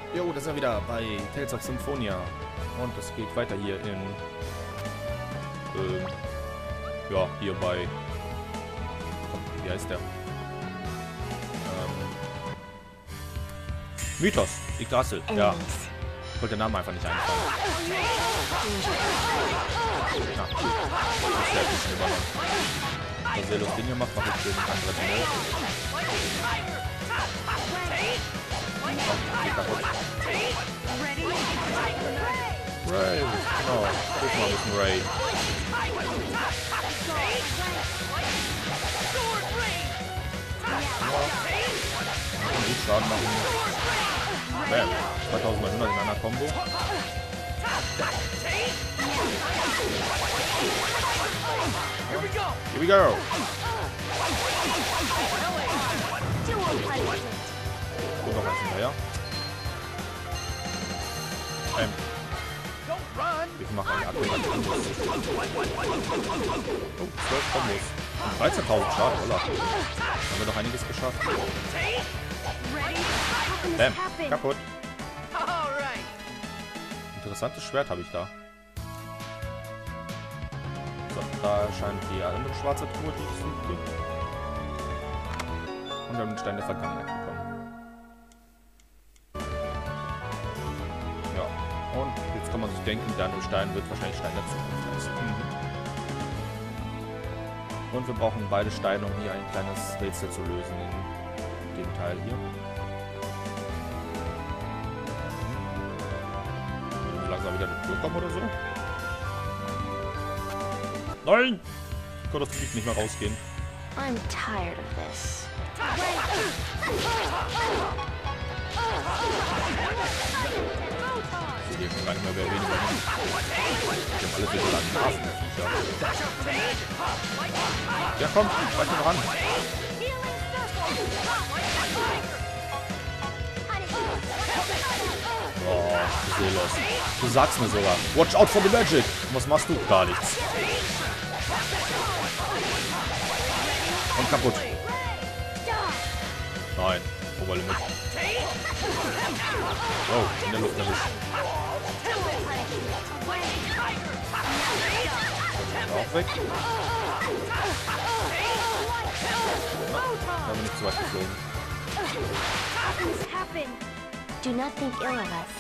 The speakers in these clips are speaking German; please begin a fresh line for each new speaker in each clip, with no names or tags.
Jo, das ist ja wieder bei Tales of Symphonia. Und es geht weiter hier in... ja, hier bei... Wie heißt der? Mythos, Yggdrasil, ja. Ich wollte den Namen einfach nicht einfallen. Ja, das ist ja ein bisschen übernommen. Was sehr lustig Dinge macht, mache ich für den anderen Mode. Geht kaputt. Ray, genau. Guck mal, mit dem Ray. Kann gut Schaden machen. Bam. 2900 in einer Combo. Here we go. Gut, noch eins hinterher. Ich mache einen Akku. Oh, 12 Kombos. 13.000 Schaden, oder? Haben wir doch einiges geschafft. Bam, kaputt. Interessantes Schwert habe ich da. So, da erscheint die andere schwarze Truhe, die ich suchte. Und wir haben den Stein der Vergangenheit bekommen. Ja, und jetzt kann man sich denken, der andere Stein wird wahrscheinlich Stein der Zukunft heißen. Und wir brauchen beide Steine, um hier ein kleines Rätsel zu lösen in dem Teil hier. Langsam wieder durchkommen oder so. Nein! Gott, das fliegt nicht mehr rausgehen.
I'm tired of this.
Ich sehe schon gar nicht mehr, wer weniger nimmt. Die haben alle so lange Nasen, die Viecher. Ja, komm, weiter noch ran. Oh, seelos. Du sagst mir sogar. Watch out for the magic. Und was machst du? Gar nichts. Und kaputt. Nein. Oberlimit. Oh, in der Luft erwischt. Auch weg. Da bin ich zu weit geflogen.
Do not think ill of us.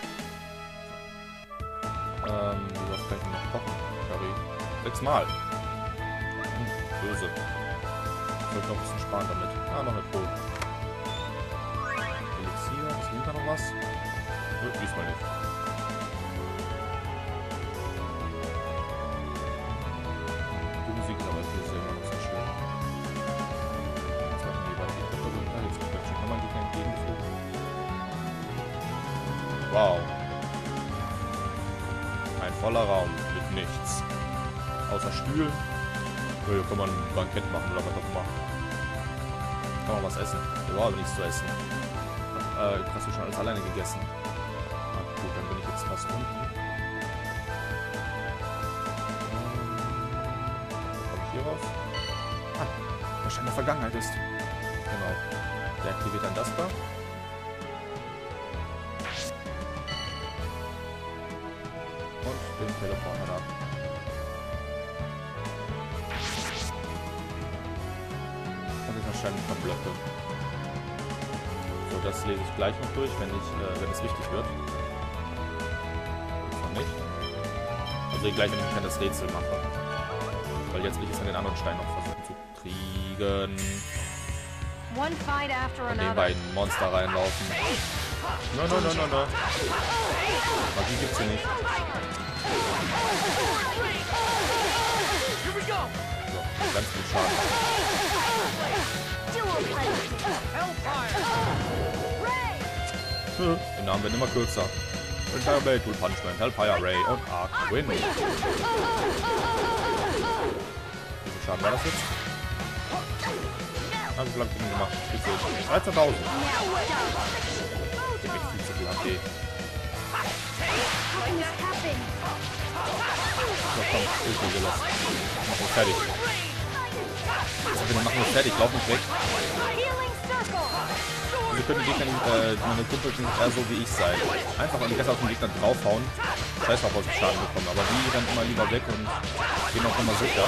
Was kann ich denn noch kochen? Curry. 6 Mal. Böse. Ich sollte noch ein bisschen sparen damit. Ah, noch eine Pro. Elixier. Ist hinter noch was? Nö, diesmal nicht. Die Musik ist aber für sehr, sehr schön. Jetzt machen wir weiter die Treppe runter. Jetzt kommt schon nochmal die entgegenfliegen. Wow. Ein voller Raum mit nichts. Außer Stühlen. So, hier kann man ein Bankett machen oder was auch immer. Kann man was essen. Überhaupt nichts zu essen. Hast du schon alles alleine gegessen? Ah, gut, dann bin ich jetzt fast unten. Komme ich hier raus? Ah, der Stein der Vergangenheit ist. Genau. Der aktiviert dann das da. Den Teleporter da. Und jetzt wahrscheinlich ein paar Blöcke. So, das lese ich gleich noch durch, wenn es wichtig wird. Noch nicht. Also gleich, wenn ich dann das Rätsel mache. Weil jetzt will ich es an den anderen Stein noch versuchen zu kriegen. Und den beiden Monster reinlaufen. Nein. Magie gibt's hier nicht. So, ganz gut Schaden. Den Namen werden immer kürzer. Entire Blade, Tool Punishment, Hellfire Ray und Arc Wind. Wie viel Schaden war das jetzt? Wie viel hab ich denn gemacht? 13.000. Ich hab echt viel zu viel HP. So, komm, hilf mir, Silas. Mach uns fertig. Wir machen uns fertig, lauf nicht weg. Also können die Gegner, meine Kumpel sind eher so wie ich sein. Einfach an die Rest auf den Gegner draufhauen. Scheiß drauf, was ich Schaden bekommen. Aber die rennen immer lieber weg und gehen auch immer sicher.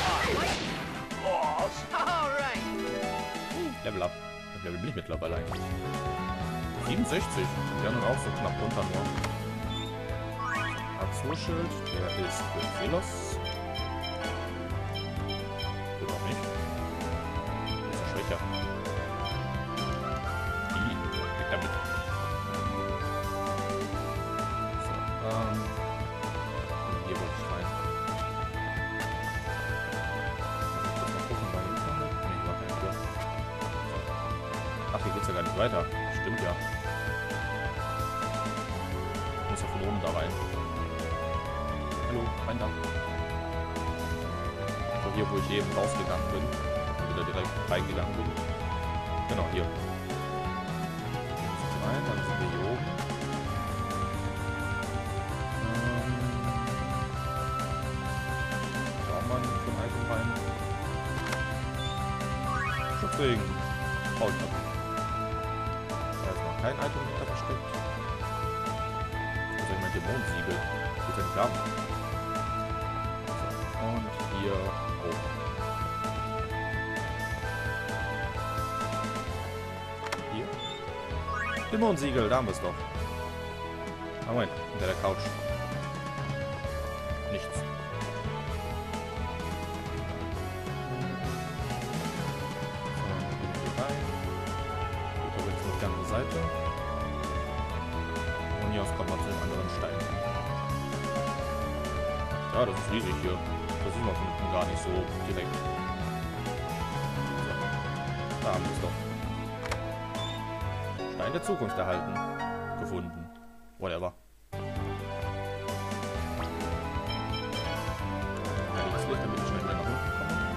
Level up. Level bin ich mittlerweile eigentlich. 67. Die anderen auch so knapp runter nur. Azurschild, der ist für Velos. Oder auch nicht. Ist er schwächer. Weg damit. So, hier wollte ich rein. Mal gucken, bei dem Tunnel. Nee, war kein Tür. Ach, hier geht's ja gar nicht weiter. Stimmt ja. Ich muss ja von oben da rein. Hallo, rein da. So, hier, wo ich eben rausgegangen bin. Und wieder direkt reingegangen bin. Genau, hier. Rein, dann sind wir hier oben. Da auch mal für ein Item rein. Schutzregen. Faulknappen. Da ist noch kein Item hinter versteckt. Das ist mein Dämonensiegel. Das wird ja nicht haben. So, und hier hoch. Hier. Dämonensiegel, da haben wir es doch. Ah, Moment, hinter der Couch. Nichts. Andere Seite. Und hier aus kommt man zu den anderen Steinen. Ja, das ist riesig hier. Das sieht man von unten gar nicht so direkt. So. Da haben wir es doch. Stein der Zukunft erhalten. Gefunden. Whatever. Heiliges Licht, damit ich schnell wieder nach unten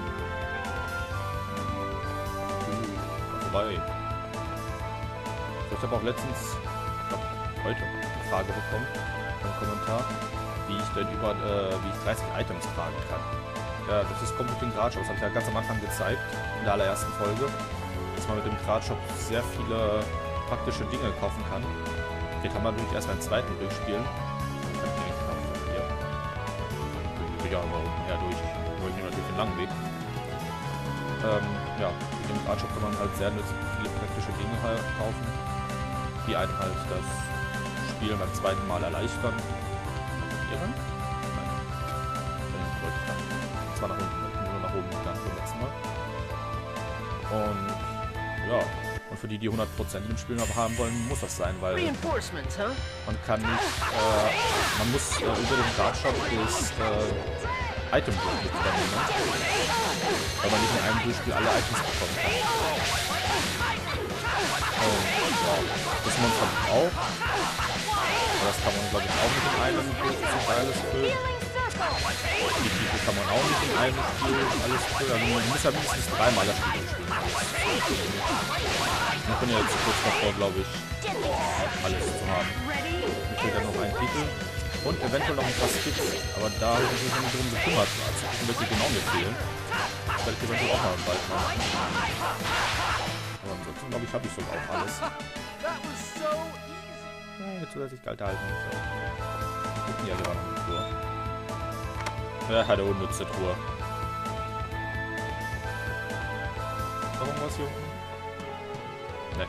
komme. Vorbei. Ich habe auch letztens, ich glaube heute, eine Frage bekommen, einen Kommentar, wie ich 30 Items tragen kann. Ja, das ist kommt mit dem Gradshop. Das habe ich ja ganz am Anfang gezeigt, in der allerersten Folge, dass man mit dem Gradshop sehr viele praktische Dinge kaufen kann. Die kann man natürlich erst beim zweiten durchspielen. Kann ich nicht kaufen. Hier. Ich auch immer unten her durch. Nur ich nehme natürlich den langen Weg. Ja, mit dem Gradshop kann man halt sehr viele praktische Dinge halt kaufen, die einem halt das Spiel beim zweiten Mal erleichtern. Hier rein? Nein. Das war nach unten, nur nach oben gegangen beim letzten Mal. Und ja, und für die 100% im Spiel haben wollen, muss das sein, weil man kann nicht, man muss über den Gradshop das Item mit übernehmen, weil man nicht in einem Durchspiel alle Items bekommen kann. Ja, das Monster auch. Aber das kann man, glaube ich, auch nicht in einem Durchzug alles füllen. Die Titel kann man auch nicht in einem Spiel alles füllen. Also man muss ja mindestens dreimal das Spiel spielen. Man kann ja jetzt kurz davor, glaube ich, alles zu haben. Mir fehlt ja noch ein Titel. Und eventuell noch ein paar Skits. Aber da habe ich mich noch nicht drum gekümmert. Also welche genau mir fehlen. Das werde ich eventuell auch mal bald machen. Aber ansonsten, glaube ich, habe ich sogar auch alles. Ja, jetzt zusätzlich kalt halten. So. Gucken ja gerade noch eine Truhe. Ja, hat er unnütze Truhe. Noch irgendwas hier unten? Ne.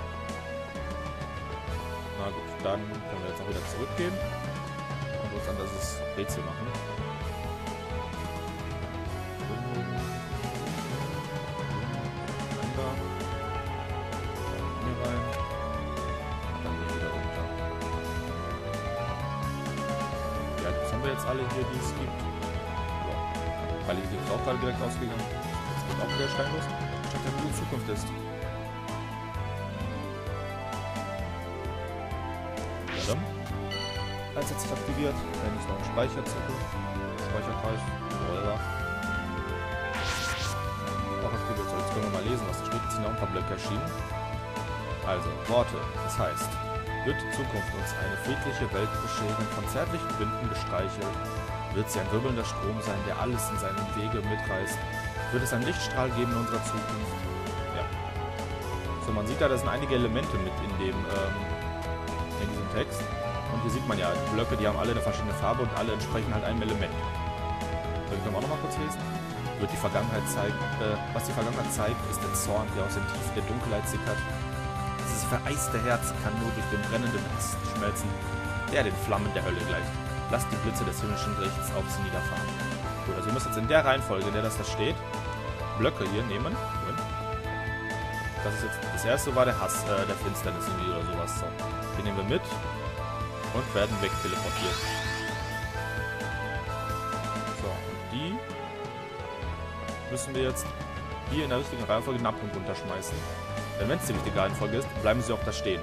Na gut, dann können wir jetzt auch wieder zurückgehen. Und uns an das Rätsel machen. Jetzt alle hier, die es gibt. So. Weil ich die auch gerade direkt ausgegangen. Jetzt geht auch wieder steinlos. Statt der gute Zukunft ist. Ja dann. Als jetzt aktiviert. Wenn ich noch einen Speicherzettel. Speicherkreis. Whatever. Auch aktiviert. So, jetzt können wir mal lesen, was da steht. Jetzt sind noch ein paar Blöcke erschienen. Also, Worte. Das heißt. Wird die Zukunft uns eine friedliche Welt bescheren, von zärtlichen Winden gestreichelt? Wird sie ein wirbelnder Strom sein, der alles in seinem Wege mitreißt? Wird es einen Lichtstrahl geben in unserer Zukunft? Ja. So man sieht da, da sind einige Elemente mit in diesem Text. Und hier sieht man ja, die Blöcke, die haben alle eine verschiedene Farbe und alle entsprechen halt einem Element. So, ich kann auch nochmal kurz lesen. Wird die Vergangenheit zeigen. Was die Vergangenheit zeigt, ist der Zorn, der aus den Tiefen der Dunkelheit sickert. Dieses vereiste Herz kann nur durch den brennenden Ast schmelzen, der den Flammen der Hölle gleicht. Lasst die Blitze des himmlischen Gerichts auf sie niederfahren. Gut, also wir müssen jetzt in der Reihenfolge, in der das da steht, Blöcke hier nehmen. Das ist jetzt, das erste war der Hass, der Finsternis irgendwie oder sowas. So. Den nehmen wir mit und werden wegteleportiert. So, und die müssen wir jetzt hier in der richtigen Reihenfolge den Abgrund runterschmeißen. Denn wenn es die richtige Reihenfolge ist, bleiben sie auch da stehen.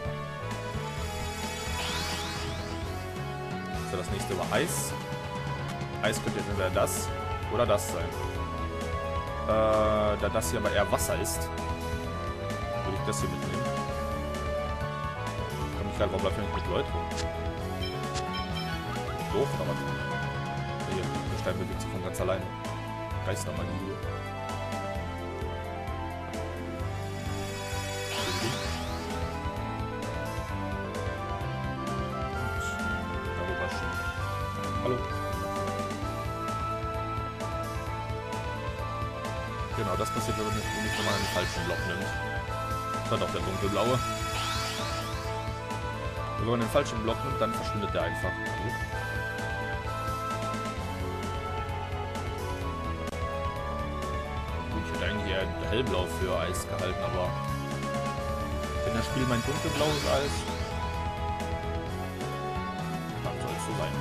So, das nächste war Eis. Eis könnte jetzt entweder das oder das sein. Da das hier aber eher Wasser ist, würde ich das hier mitnehmen. Ich kann mich gerade, warum bleibt nicht mit Leuten rum? Doof, aber hier, der Stein bewegt sich von ganz alleine. Geistermagie. Darüber schieben. Hallo. Genau, das passiert, wenn man nicht nochmal einen falschen Block nimmt. Das war doch der dunkelblaue. Wenn man den falschen Block nimmt, dann verschwindet der einfach. Gut, ich hätte eigentlich eher hellblau für Eis gehalten, aber wenn das Spiel mein dunkelblaues Eis, dann soll es so sein.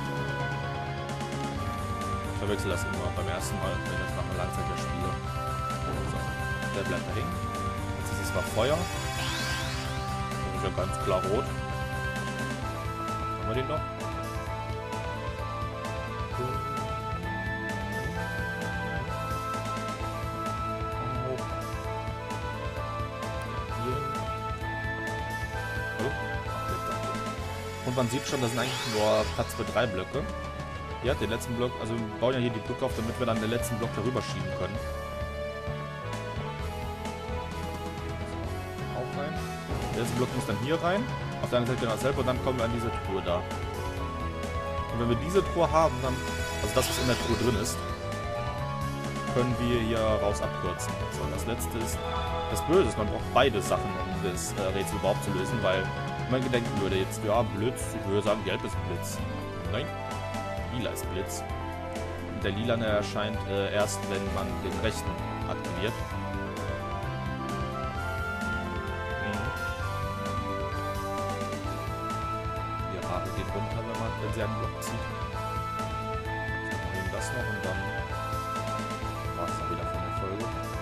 Ich verwechsel das immer beim ersten Mal, wenn ich das nach einer langen Zeit wieder spiele. So, der bleibt da hängen. Jetzt ist es mal Feuer. Das ist ja ganz klar rot. Haben wir den noch? Und man sieht schon, das sind eigentlich nur Platz für 3 Blöcke. Ja, den letzten Block, also wir bauen ja hier die Brücke auf, damit wir dann den letzten Block darüber schieben können. Auch rein. Der letzte Block muss dann hier rein. Auf der anderen Seite genau dasselbe und dann kommen wir an diese Truhe da. Und wenn wir diese Truhe haben, dann, also das, was in der Truhe drin ist, können wir hier raus abkürzen. So, und das letzte ist das Böse. Man braucht beide Sachen, um das Rätsel überhaupt zu lösen, weil man gedenken würde jetzt, ja, Blitz, ich würde sagen, gelb ist Blitz. Nein, lila ist Blitz. Und der lilane erscheint erst, wenn man den rechten aktiviert. Die Haare gehen runter, wenn sie einen Block zieht. Wir nehmen das noch und dann war es dann wieder von der Folge.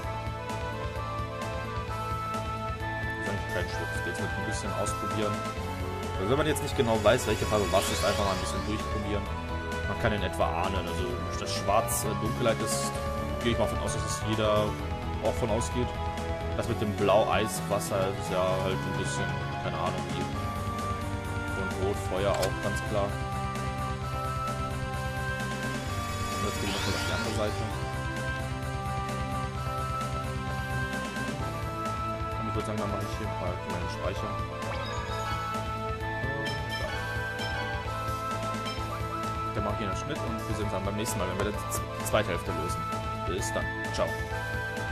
Kein Schutz. Jetzt mit ein bisschen ausprobieren. Also wenn man jetzt nicht genau weiß, welche Farbe was ist, einfach mal ein bisschen durchprobieren. Man kann in etwa ahnen. Also das Schwarz Dunkelheit ist, gehe ich mal von aus, dass es jeder auch von ausgeht. Das mit dem Blau Eiswasser ist ja halt ein bisschen, keine Ahnung, wie. Und Rot Feuer auch ganz klar. Und jetzt gehen wir noch auf die andere Seite. Ich würde sagen, dann mache ich hier mal meinen Speicher. Dann mache ich hier einen Schnitt und wir sehen uns dann beim nächsten Mal, wenn wir die zweite Hälfte lösen. Bis dann. Ciao.